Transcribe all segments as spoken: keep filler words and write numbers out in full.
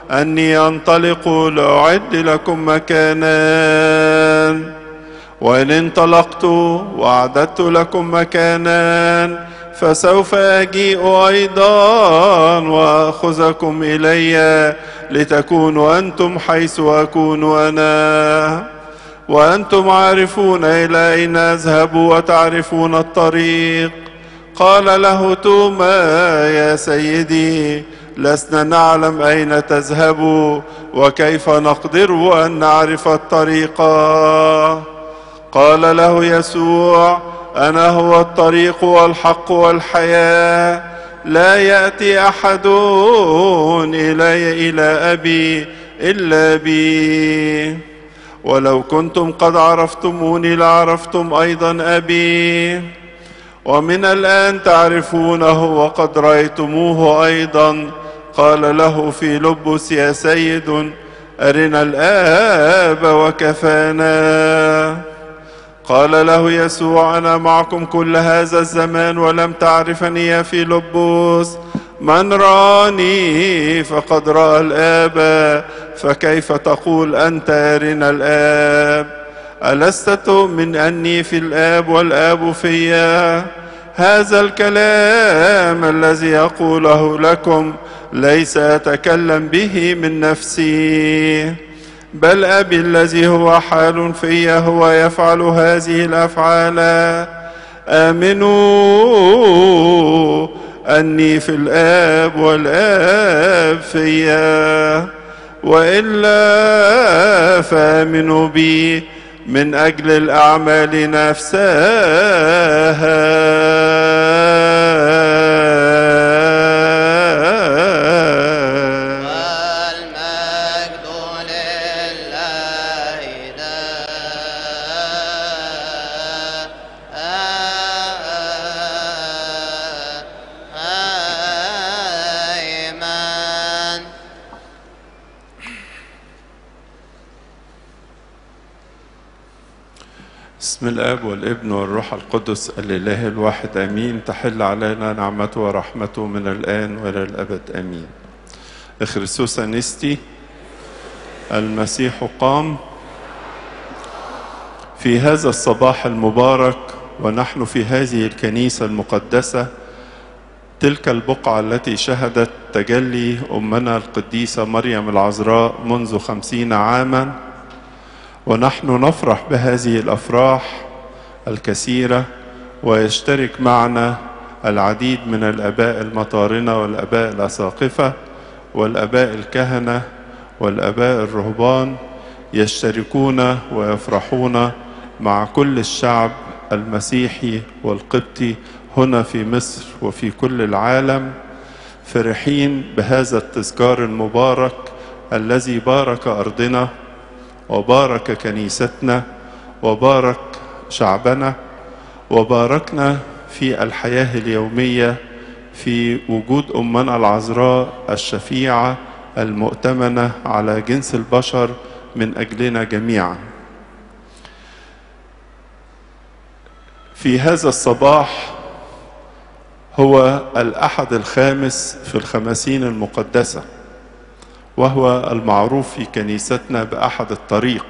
أني أنطلق لأعد لكم مكانا، وإن انطلقت وأعددت لكم مكانا فسوف أجيء أيضا وأخذكم إلي لتكونوا أنتم حيث أكون أنا، وأنتم عارفون إلى أين أذهب وتعرفون الطريق. قال له توما: يا سيدي، لسنا نعلم أين تذهب وكيف نقدر أن نعرف الطريق؟ قال له يسوع: أنا هو الطريق والحق والحياة، لا يأتي أحد إلي إلى أبي إلا بي، ولو كنتم قد عرفتموني لعرفتم أيضا أبي، ومن الآن تعرفونه وقد رأيتموه أيضا. قال له فيلبس: يا سيد، أرنا الآب وكفانا. قال له يسوع: أنا معكم كل هذا الزمان ولم تعرفني يا فيلبس؟ من رآني فقد رأى الآب، فكيف تقول أنت أرنا الآب؟ ألست تؤمن أني في الآب والآب فيا؟ هذا الكلام الذي يقوله لكم ليس أتكلم به من نفسي، بل أبي الذي هو حال فيا هو يفعل هذه الأفعال. آمنوا أني في الآب والآب فيا، وإلا فآمنوا بي من أجل الأعمال نفسها. بسم الآب والابن والروح القدس الإله الواحد آمين. تحل علينا نعمته ورحمته من الآن وإلى الأبد آمين. إخريستوس أنستي، المسيح قام. في هذا الصباح المبارك ونحن في هذه الكنيسة المقدسة، تلك البقعة التي شهدت تجلي أمنا القديسة مريم العذراء منذ خمسين عاما، ونحن نفرح بهذه الأفراح الكثيرة، ويشترك معنا العديد من الآباء المطارنة والآباء الأساقفة والآباء الكهنة والآباء الرهبان، يشتركون ويفرحون مع كل الشعب المسيحي والقبطي هنا في مصر وفي كل العالم، فرحين بهذا التذكار المبارك الذي بارك أرضنا وبارك كنيستنا وبارك شعبنا، وباركنا في الحياة اليومية في وجود أمنا العذراء الشفيعة المؤتمنة على جنس البشر من أجلنا جميعا. في هذا الصباح هو الأحد الخامس في الخمسين المقدسة، وهو المعروف في كنيستنا بأحد الطريق.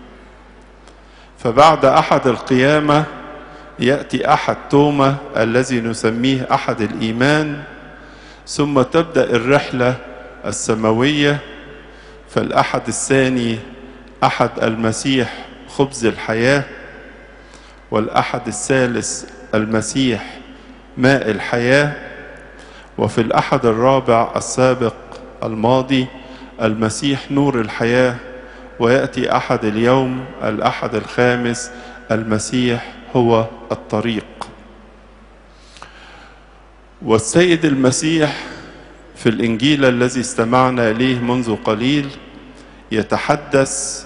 فبعد أحد القيامة يأتي أحد توما الذي نسميه أحد الإيمان، ثم تبدأ الرحلة السماوية. فالأحد الثاني أحد المسيح خبز الحياة، والأحد الثالث المسيح ماء الحياة، وفي الأحد الرابع السابق الماضي المسيح نور الحياة، ويأتي أحد اليوم الأحد الخامس المسيح هو الطريق. والسيد المسيح في الإنجيل الذي استمعنا إليه منذ قليل يتحدث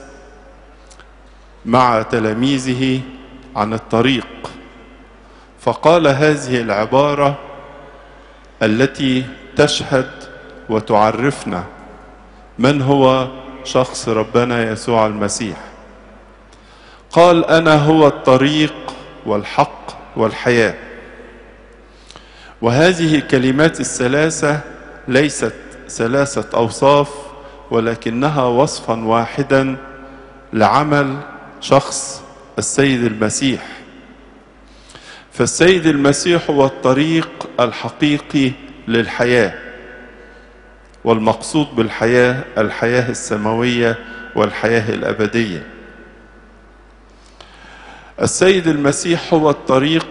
مع تلاميذه عن الطريق، فقال هذه العبارة التي تشهد وتعرفنا من هو شخص ربنا يسوع المسيح. قال: أنا هو الطريق والحق والحياة. وهذه الكلمات الثلاثة ليست ثلاثة أوصاف، ولكنها وصفا واحدا لعمل شخص السيد المسيح. فالسيد المسيح هو الطريق الحقيقي للحياة، والمقصود بالحياة الحياة السماوية والحياة الأبدية. السيد المسيح هو الطريق،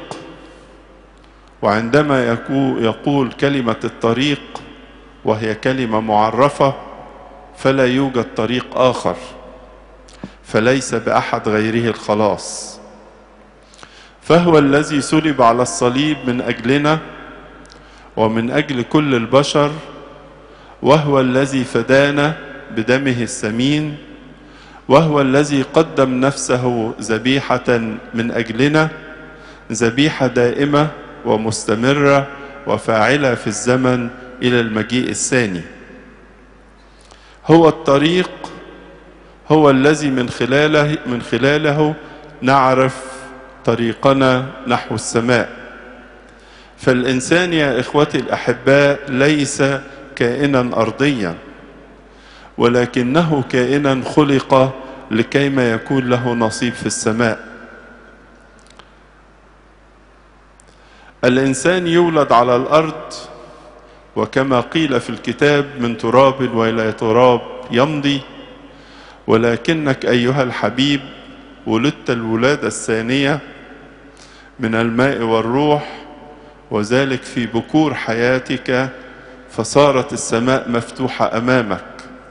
وعندما يقول كلمة الطريق وهي كلمة معرفة فلا يوجد طريق آخر، فليس بأحد غيره الخلاص. فهو الذي صلب على الصليب من أجلنا ومن أجل كل البشر، وهو الذي فدانا بدمه الثمين، وهو الذي قدم نفسه ذبيحة من أجلنا، ذبيحة دائمة ومستمرة وفاعلة في الزمن إلى المجيء الثاني. هو الطريق، هو الذي من خلاله من خلاله نعرف طريقنا نحو السماء. فالإنسان يا إخوتي الأحباء ليس كائنا أرضيا، ولكنه كائنا خلق لكيما يكون له نصيب في السماء. الإنسان يولد على الأرض، وكما قيل في الكتاب من تراب وإلى تراب يمضي، ولكنك أيها الحبيب ولدت الولادة الثانية من الماء والروح، وذلك في بكور حياتك، فصارت السماء مفتوحة أمامك،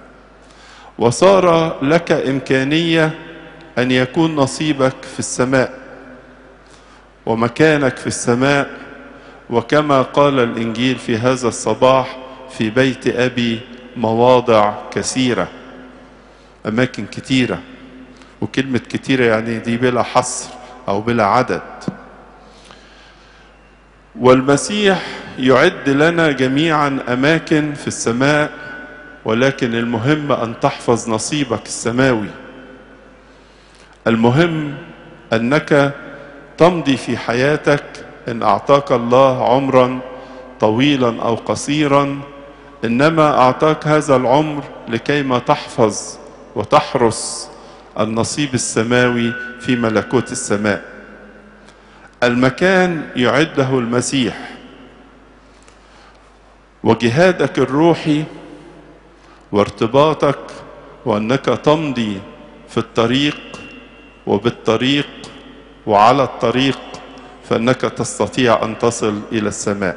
وصار لك إمكانية أن يكون نصيبك في السماء ومكانك في السماء. وكما قال الإنجيل في هذا الصباح: في بيت أبي مواضع كثيرة، أماكن كثيرة. وكلمة كثيرة يعني دي بلا حصر أو بلا عدد. والمسيح يعد لنا جميعا أماكن في السماء، ولكن المهم أن تحفظ نصيبك السماوي. المهم أنك تمضي في حياتك، إن أعطاك الله عمرا طويلا أو قصيرا، إنما أعطاك هذا العمر لكيما تحفظ وتحرس النصيب السماوي في ملكوت السماء. المكان يعده المسيح، وجهادك الروحي وارتباطك وأنك تمضي في الطريق وبالطريق وعلى الطريق، فأنك تستطيع أن تصل إلى السماء.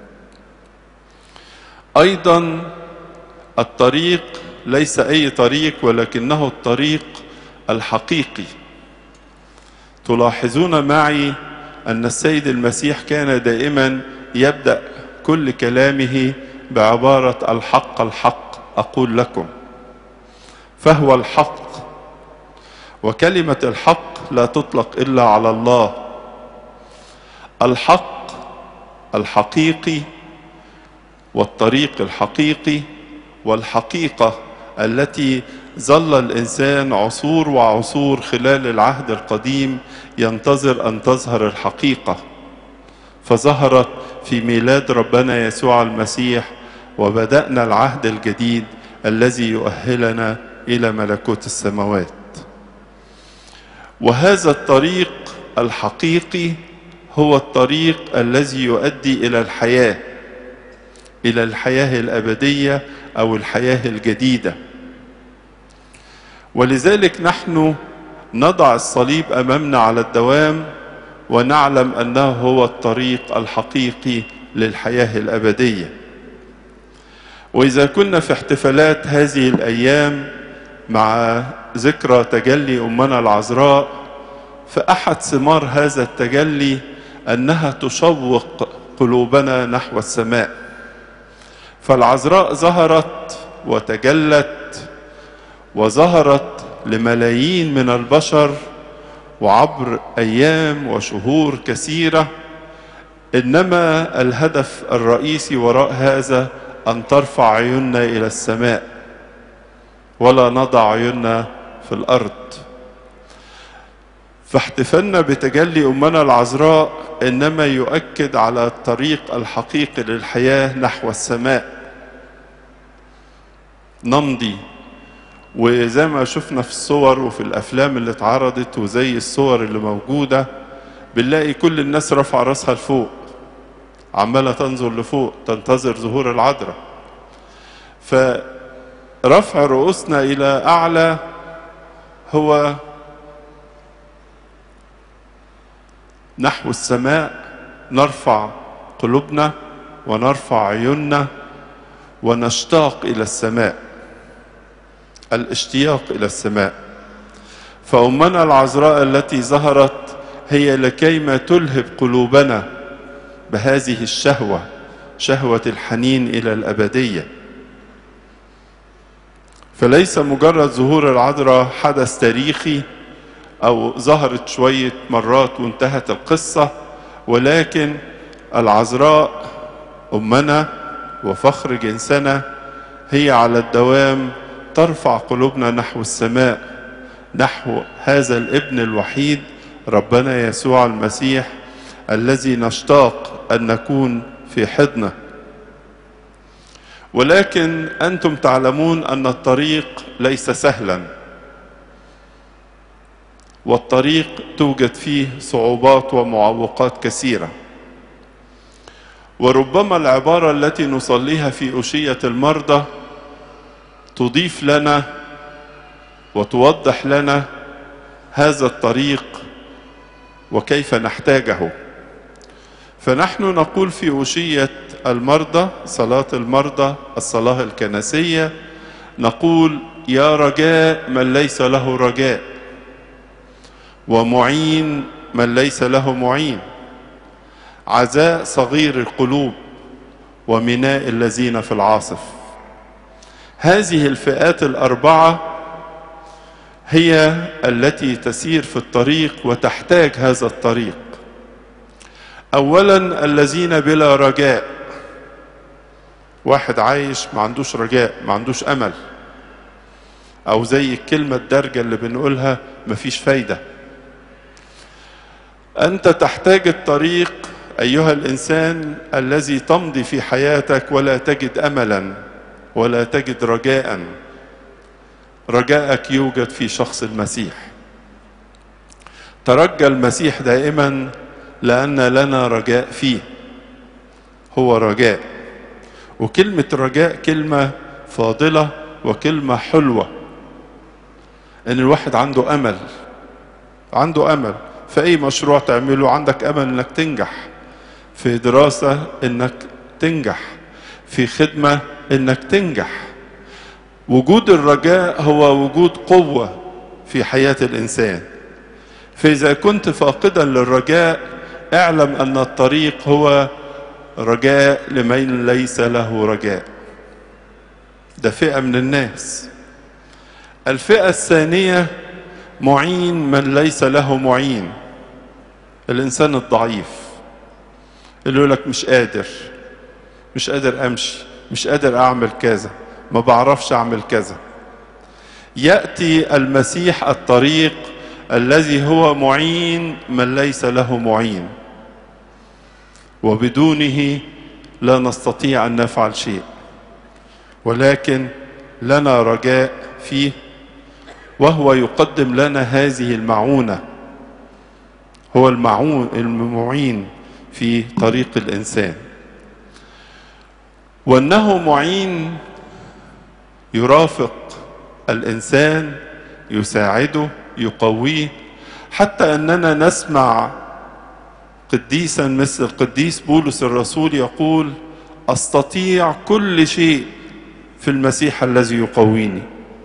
أيضا الطريق ليس أي طريق، ولكنه الطريق الحقيقي. تلاحظون معي أن السيد المسيح كان دائما يبدأ كل كلامه بعبارة الحق الحق أقول لكم. فهو الحق، وكلمة الحق لا تطلق إلا على الله. الحق الحقيقي والطريق الحقيقي والحقيقة التي ظل الإنسان عصور وعصور خلال العهد القديم ينتظر أن تظهر الحقيقة، فظهرت في ميلاد ربنا يسوع المسيح، وبدأنا العهد الجديد الذي يؤهلنا إلى ملكوت السماوات. وهذا الطريق الحقيقي هو الطريق الذي يؤدي إلى الحياة، إلى الحياة الأبدية أو الحياة الجديدة. ولذلك نحن نضع الصليب أمامنا على الدوام، ونعلم أنه هو الطريق الحقيقي للحياة الأبدية. وإذا كنا في احتفالات هذه الأيام مع ذكرى تجلي أمنا العذراء، فأحد ثمار هذا التجلي أنها تشوق قلوبنا نحو السماء. فالعذراء ظهرت وتجلت، وظهرت لملايين من البشر وعبر أيام وشهور كثيرة، إنما الهدف الرئيسي وراء هذا أن ترفع عيوننا إلى السماء ولا نضع عيوننا في الأرض. فاحتفالنا بتجلي أمنا العذراء إنما يؤكد على الطريق الحقيقي للحياة نحو السماء. نمضي وزي ما شفنا في الصور وفي الأفلام اللي اتعرضت وزي الصور اللي موجودة، بنلاقي كل الناس رفع راسها لفوق، عمالة تنظر لفوق تنتظر ظهور العذراء. فرفع رؤوسنا إلى أعلى هو نحو السماء، نرفع قلوبنا ونرفع عيوننا ونشتاق إلى السماء، الاشتياق إلى السماء. فأمنا العذراء التي ظهرت هي لكيما تلهب قلوبنا بهذه الشهوة، شهوة الحنين إلى الأبدية. فليس مجرد ظهور العذراء حدث تاريخي أو ظهرت شوية مرات وانتهت القصة، ولكن العذراء أمنا وفخر جنسنا هي على الدوام ترفع قلوبنا نحو السماء، نحو هذا الابن الوحيد ربنا يسوع المسيح الذي نشتاق أن نكون في حضنه. ولكن أنتم تعلمون أن الطريق ليس سهلا، والطريق توجد فيه صعوبات ومعوقات كثيرة. وربما العبارة التي نصليها في أشية المرضى تضيف لنا وتوضح لنا هذا الطريق وكيف نحتاجه. فنحن نقول في أشية المرضى، صلاة المرضى الصلاة الكنسية، نقول: يا رجاء من ليس له رجاء، ومعين من ليس له معين، عزاء صغير القلوب، ومناء الذين في العاصف. هذه الفئات الأربعة هي التي تسير في الطريق وتحتاج هذا الطريق. أولا الذين بلا رجاء، واحد عايش ما عندوش رجاء، ما عندوش أمل، أو زي الكلمة الدارجة اللي بنقولها مفيش فايدة. أنت تحتاج الطريق أيها الإنسان الذي تمضي في حياتك ولا تجد أملا ولا تجد رجاء. رجاءك يوجد في شخص المسيح. ترجى المسيح دائما لأن لنا رجاء فيه، هو رجاء. وكلمة رجاء كلمة فاضلة وكلمة حلوة، إن الواحد عنده أمل، عنده أمل في أي مشروع تعمله، عندك أمل إنك تنجح في دراسة، إنك تنجح في خدمة، إنك تنجح. وجود الرجاء هو وجود قوة في حياة الإنسان. فإذا كنت فاقدا للرجاء اعلم أن الطريق هو رجاء لمن ليس له رجاء. ده فئة من الناس. الفئة الثانية معين من ليس له معين، الإنسان الضعيف اللي يقول لك مش قادر، مش قادر أمشي، مش قادر أعمل كذا، ما بعرفش أعمل كذا. يأتي المسيح الطريق الذي هو معين من ليس له معين، وبدونه لا نستطيع أن نفعل شيء، ولكن لنا رجاء فيه، وهو يقدم لنا هذه المعونة. هو المعون المعين في طريق الإنسان، وأنه معين يرافق الإنسان، يساعده، يقويه، حتى أننا نسمع قديسا مثل القديس بولس الرسول يقول: أستطيع كل شيء في المسيح الذي يقويني.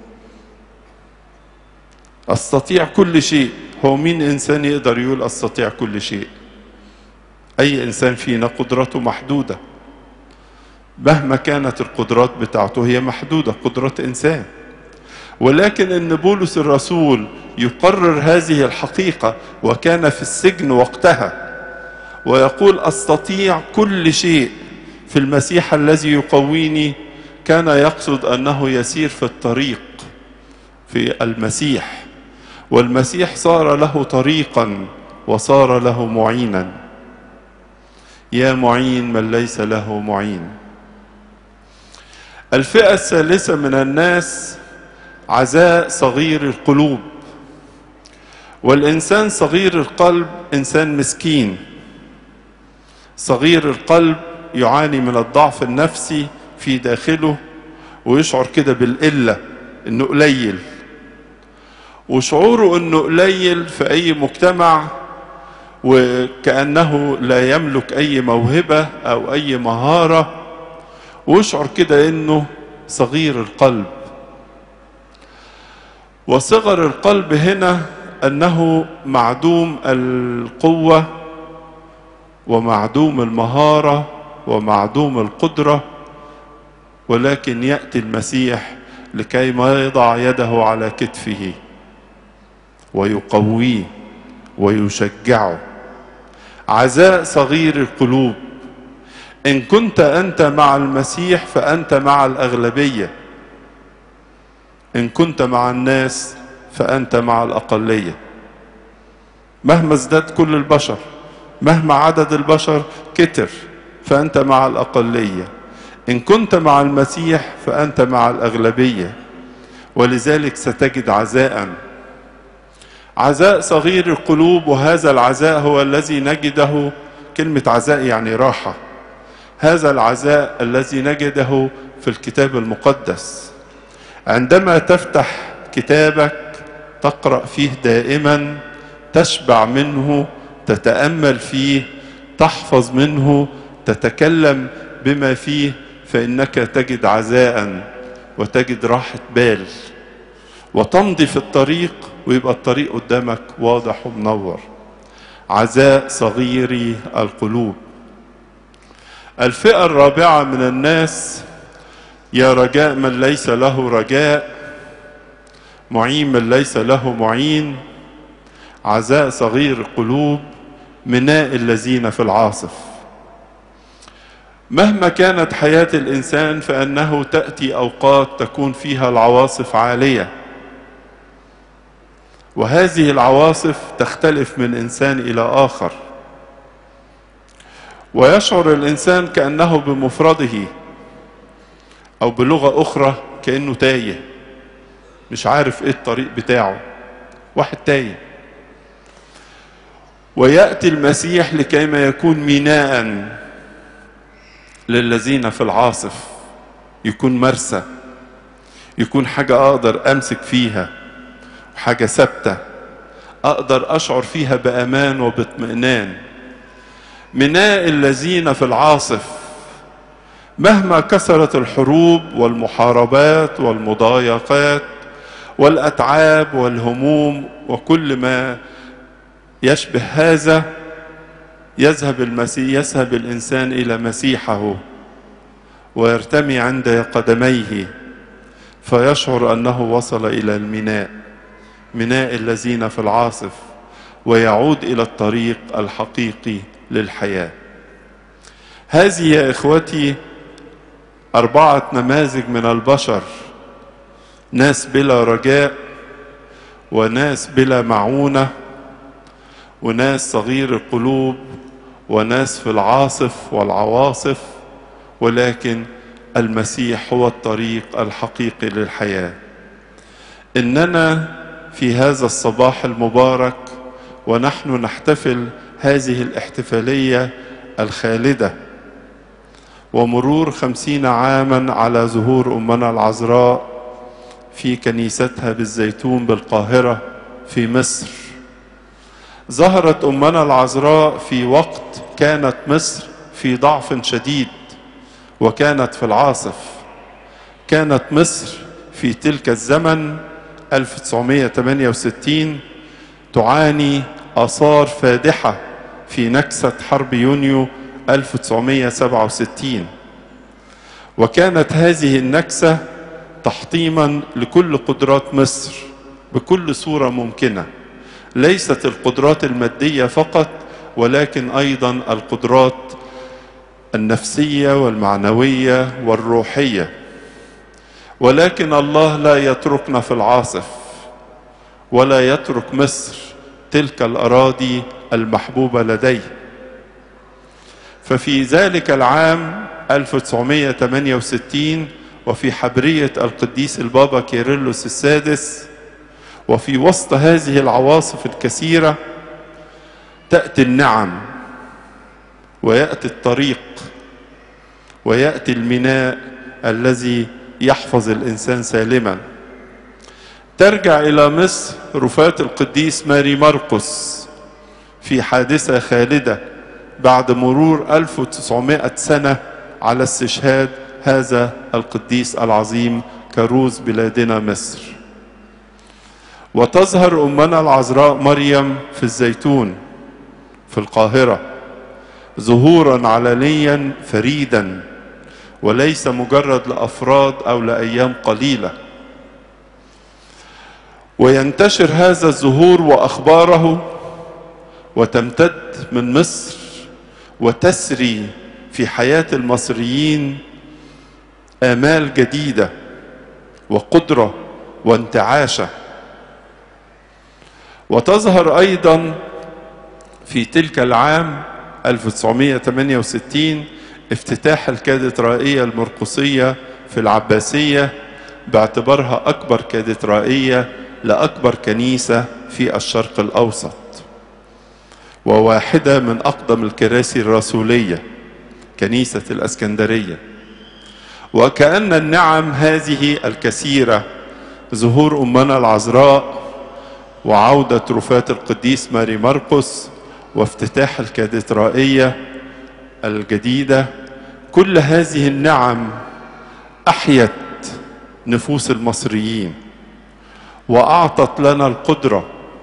أستطيع كل شيء. هو مين إنسان يقدر يقول أستطيع كل شيء؟ أي إنسان فينا قدرته محدودة، مهما كانت القدرات بتاعته هي محدودة، قدرات إنسان. ولكن إن بولس الرسول يقرر هذه الحقيقة وكان في السجن وقتها، ويقول أستطيع كل شيء في المسيح الذي يقويني، كان يقصد أنه يسير في الطريق في المسيح، والمسيح صار له طريقا وصار له معينا. يا معين من ليس له معين. الفئة الثالثة من الناس عزاء صغير القلوب. والإنسان صغير القلب إنسان مسكين، صغير القلب يعاني من الضعف النفسي في داخله، ويشعر كده بالقلة إنه قليل، وشعوره إنه قليل في أي مجتمع وكأنه لا يملك أي موهبة أو أي مهارة، ويشعر كده إنه صغير القلب. وصغر القلب هنا أنه معدوم القوة ومعدوم المهارة ومعدوم القدرة، ولكن يأتي المسيح لكي ما يضع يده على كتفه ويقويه ويشجعه. عزاء صغير القلوب. إن كنت أنت مع المسيح فأنت مع الأغلبية، إن كنت مع الناس فأنت مع الأقلية. مهما ازداد كل البشر، مهما عدد البشر كتر، فأنت مع الأقلية. إن كنت مع المسيح فأنت مع الأغلبية، ولذلك ستجد عزاء، عزاء صغير القلوب. وهذا العزاء هو الذي نجده، كلمة عزاء يعني راحة، هذا العزاء الذي نجده في الكتاب المقدس. عندما تفتح كتابك تقرأ فيه دائما، تشبع منه، تتأمل فيه، تحفظ منه، تتكلم بما فيه، فإنك تجد عزاء وتجد راحة بال، وتمضي في الطريق ويبقى الطريق قدامك واضح ومنور. عزاء صغيري القلوب. الفئة الرابعة من الناس: يا رجاء من ليس له رجاء، معين من ليس له معين. عزاء صغير القلوب، مناء الذين في العاصف. مهما كانت حياة الإنسان فإنه تأتي أوقات تكون فيها العواصف عالية، وهذه العواصف تختلف من إنسان إلى آخر، ويشعر الإنسان كأنه بمفرده، أو بلغة أخرى كأنه تايه، مش عارف إيه الطريق بتاعه، واحد تايه. ويأتي المسيح لكي ما يكون ميناء للذين في العاصف، يكون مرسى، يكون حاجة أقدر أمسك فيها، حاجة ثابتة أقدر أشعر فيها بأمان وباطمئنان. مناء الذين في العاصف. مهما كثرت الحروب والمحاربات والمضايقات والأتعاب والهموم وكل ما يشبه هذا، يذهب المسيح يذهب الإنسان إلى مسيحه ويرتمي عند قدميه، فيشعر أنه وصل إلى الميناء، ميناء الذين في العاصف، ويعود إلى الطريق الحقيقي للحياة. هذه يا إخوتي أربعة نماذج من البشر: ناس بلا رجاء، وناس بلا معونة، وناس صغير القلوب، وناس في العاصف والعواصف، ولكن المسيح هو الطريق الحقيقي للحياة. إننا في هذا الصباح المبارك ونحن نحتفل هذه الاحتفالية الخالدة، ومرور خمسين عاما على ظهور أمنا العذراء في كنيستها بالزيتون بالقاهرة في مصر. ظهرت أمنا العذراء في وقت كانت مصر في ضعف شديد، وكانت في العاصف. كانت مصر في تلك الزمن ألف وتسعمائة وثمانية وستين تعاني آثار فادحة في نكسة حرب يونيو ألف وتسعمائة وسبعة وستين، وكانت هذه النكسة تحطيما لكل قدرات مصر بكل صورة ممكنة، ليست القدرات المادية فقط، ولكن أيضا القدرات النفسية والمعنوية والروحية. ولكن الله لا يتركنا في العاصف، ولا يترك مصر تلك الأراضي المحبوبة لديه. ففي ذلك العام ألف وتسعمائة وثمانية وستين وفي حبرية القديس البابا كيرلس السادس. وفي وسط هذه العواصف الكثيرة تأتي النعم، ويأتي الطريق، ويأتي الميناء الذي يحفظ الإنسان سالما. ترجع إلى مصر رفاة القديس ماري مرقس في حادثة خالدة بعد مرور ألف وتسعمائة سنة على استشهاد هذا القديس العظيم كروز بلادنا مصر. وتظهر أمنا العذراء مريم في الزيتون في القاهرة ظهورا علنيا فريدا، وليس مجرد لأفراد أو لأيام قليلة. وينتشر هذا الظهور وأخباره وتمتد من مصر وتسري في حياة المصريين آمال جديدة وقدرة وانتعاشة. وتظهر أيضا في تلك العام ألف وتسعمائة وثمانية وستين افتتاح الكاتدرائية المرقسية في العباسية باعتبارها أكبر كاتدرائية لأكبر كنيسة في الشرق الأوسط، وواحدة من أقدم الكراسي الرسولية، كنيسة الإسكندرية. وكأن النعم هذه الكثيرة، ظهور أمنا العذراء وعودة رفاة القديس ماري مرقس وافتتاح الكاتدرائية الجديدة، كل هذه النعم أحيت نفوس المصريين وأعطت لنا القدرة.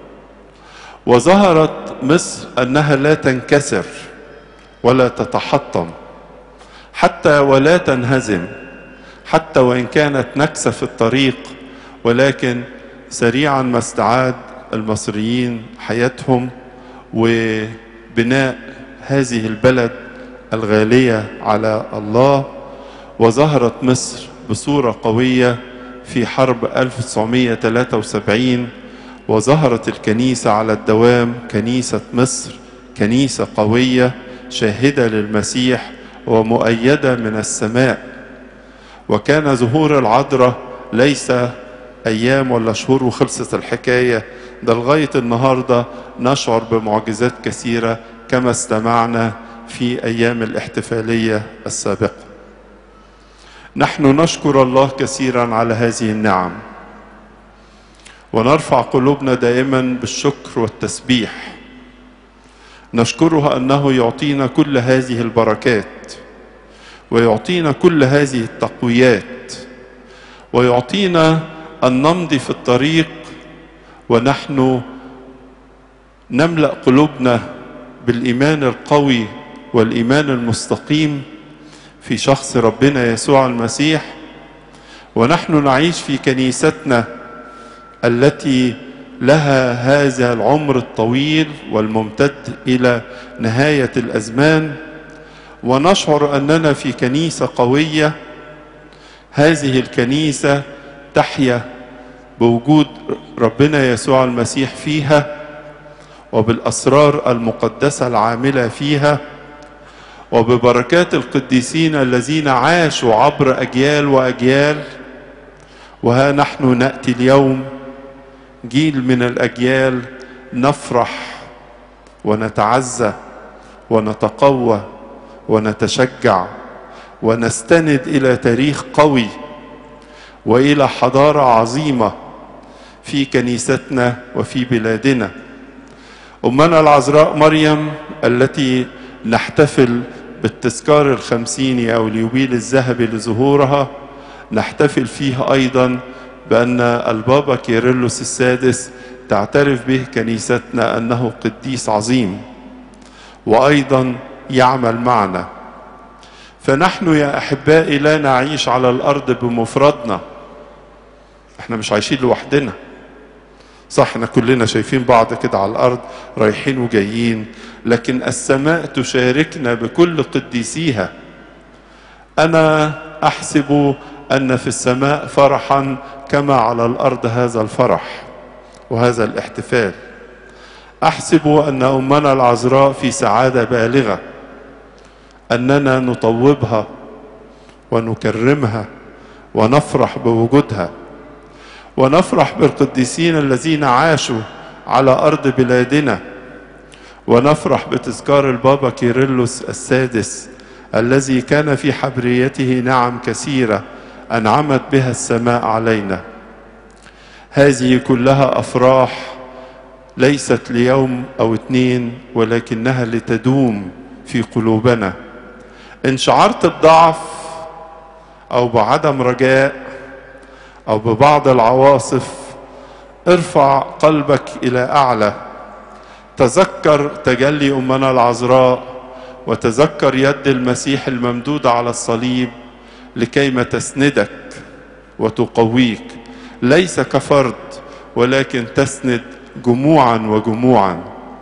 وظهرت مصر أنها لا تنكسر ولا تتحطم حتى ولا تنهزم، حتى وإن كانت نكسة في الطريق، ولكن سريعا ما استعاد المصريين حياتهم وبناء هذه البلد الغالية على الله. وظهرت مصر بصورة قوية في حرب ألف وتسعمائة وثلاثة وسبعين، وظهرت الكنيسة على الدوام، كنيسة مصر كنيسة قوية شاهدة للمسيح ومؤيدة من السماء. وكان ظهور العذراء ليس أيام ولا شهور وخلصت الحكاية، ده لغاية النهاردة نشعر بمعجزات كثيرة كما استمعنا في أيام الاحتفالية السابقة. نحن نشكر الله كثيرا على هذه النعم، ونرفع قلوبنا دائما بالشكر والتسبيح. نشكره أنه يعطينا كل هذه البركات، ويعطينا كل هذه التقويات، ويعطينا أن نمضي في الطريق ونحن نملأ قلوبنا بالإيمان القوي والإيمان المستقيم في شخص ربنا يسوع المسيح. ونحن نعيش في كنيستنا التي لها هذا العمر الطويل والممتد إلى نهاية الأزمان، ونشعر أننا في كنيسة قوية. هذه الكنيسة تحيا بوجود ربنا يسوع المسيح فيها، وبالأسرار المقدسة العاملة فيها، وببركات القديسين الذين عاشوا عبر أجيال وأجيال. وها نحن نأتي اليوم جيل من الأجيال نفرح ونتعزى ونتقوى ونتشجع ونستند إلى تاريخ قوي وإلى حضارة عظيمة في كنيستنا وفي بلادنا. أمنا العذراء مريم التي نحتفل بالتذكار الخمسيني أو اليوبيل الذهبي لظهورها، نحتفل فيه أيضا بأن البابا كيرلس السادس تعترف به كنيستنا أنه قديس عظيم وأيضا يعمل معنا. فنحن يا أحبائي لا نعيش على الأرض بمفردنا، احنا مش عايشين لوحدنا. صح احنا كلنا شايفين بعض كده على الأرض رايحين وجايين، لكن السماء تشاركنا بكل قديسيها. أنا أحسب أن في السماء فرحا كما على الأرض هذا الفرح وهذا الاحتفال. أحسب أن أمنا العذراء في سعادة بالغة، أننا نطوبها ونكرمها ونفرح بوجودها، ونفرح بالقديسين الذين عاشوا على أرض بلادنا، ونفرح بتذكار البابا كيرلس السادس الذي كان في حبريته نعم كثيرة أنعمت بها السماء علينا. هذه كلها أفراح ليست ليوم أو اتنين، ولكنها لتدوم في قلوبنا. إن شعرت بضعف أو بعدم رجاء أو ببعض العواصف، ارفع قلبك إلى أعلى، تذكر تجلي أمنا العذراء، وتذكر يد المسيح الممدودة على الصليب لكيما تسندك وتقويك، ليس كفرد ولكن تسند جموعا وجموعا.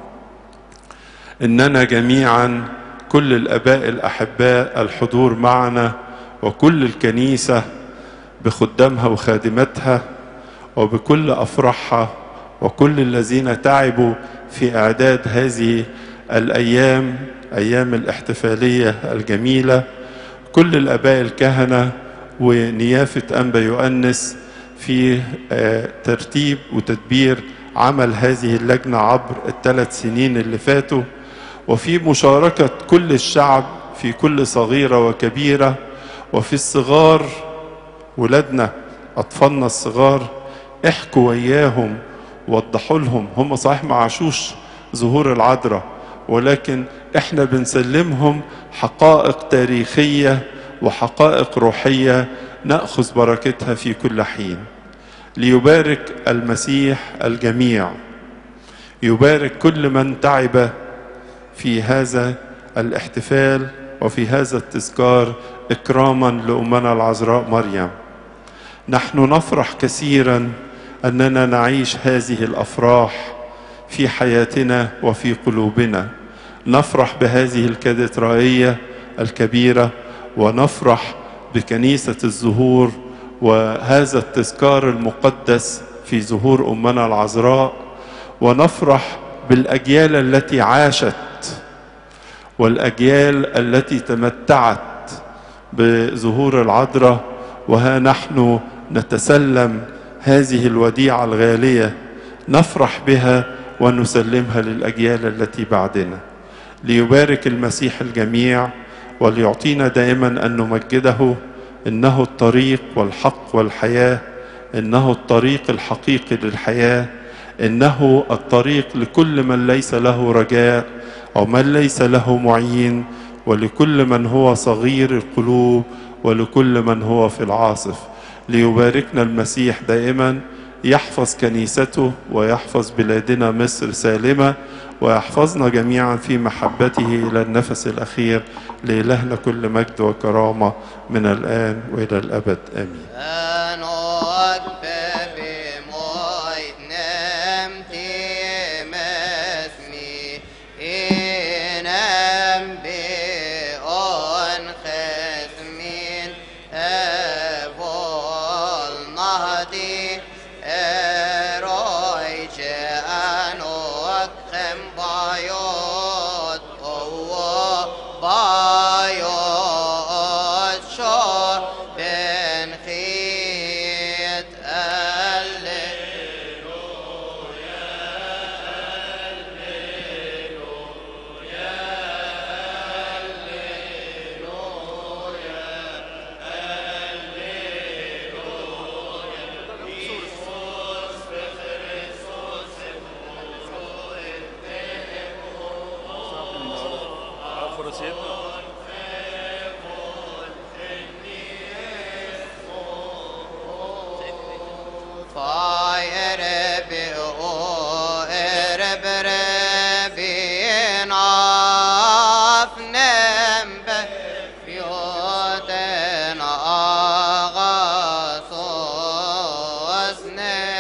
إننا جميعا كل الآباء الأحباء الحضور معنا، وكل الكنيسة بخدامها وخادمتها وبكل أفراحها، وكل الذين تعبوا في إعداد هذه الأيام، أيام الاحتفالية الجميلة، كل الآباء الكهنة ونيافة أنبا يؤنس في ترتيب وتدبير عمل هذه اللجنة عبر الثلاث سنين اللي فاتوا، وفي مشاركة كل الشعب في كل صغيرة وكبيرة، وفي الصغار ولادنا أطفالنا الصغار احكوا وياهم، وضحوا لهم. هم صحيح ما عاشوش ظهور العذراء، ولكن احنا بنسلمهم حقائق تاريخية وحقائق روحية نأخذ بركتها في كل حين. ليبارك المسيح الجميع، يبارك كل من تعب في هذا الاحتفال وفي هذا التذكار إكراما لأمنا العذراء مريم. نحن نفرح كثيرا أننا نعيش هذه الأفراح في حياتنا وفي قلوبنا. نفرح بهذه الكاتدرائية الكبيرة، ونفرح بكنيسة الزهور وهذا التذكار المقدس في ظهور أمنا العذراء، ونفرح بالأجيال التي عاشت والأجيال التي تمتعت بظهور العذراء، وها نحن نتسلم هذه الوديعة الغالية، نفرح بها ونسلمها للأجيال التي بعدنا. ليبارك المسيح الجميع، وليعطينا دائما أن نمجده. إنه الطريق والحق والحياة، إنه الطريق الحقيقي للحياة، إنه الطريق لكل من ليس له رجاء أو من ليس له معين، ولكل من هو صغير القلوب، ولكل من هو في العاصف. ليباركنا المسيح دائما، يحفظ كنيسته ويحفظ بلادنا مصر سالمة، ويحفظنا جميعا في محبته إلى النفس الأخير. لإلهنا كل مجد وكرامة من الآن وإلى الأبد آمين. Name.